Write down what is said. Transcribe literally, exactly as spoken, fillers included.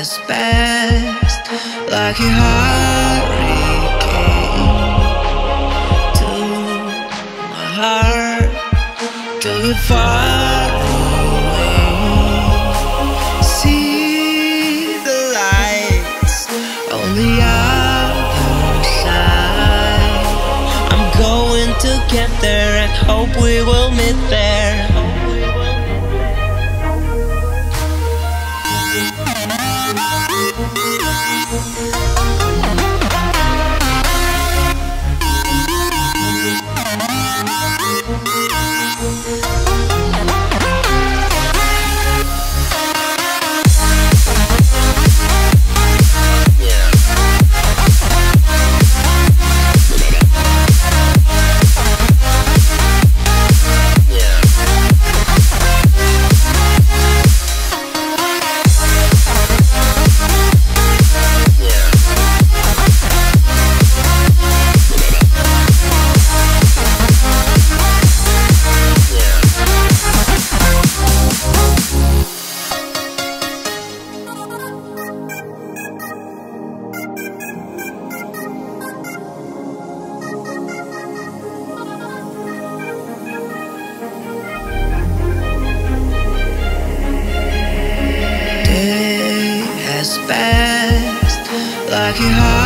has passed like a hurricane to my heart, till we're far away. See the lights on the other side. I'm going to get there and hope we will meet there. Passed like a heart.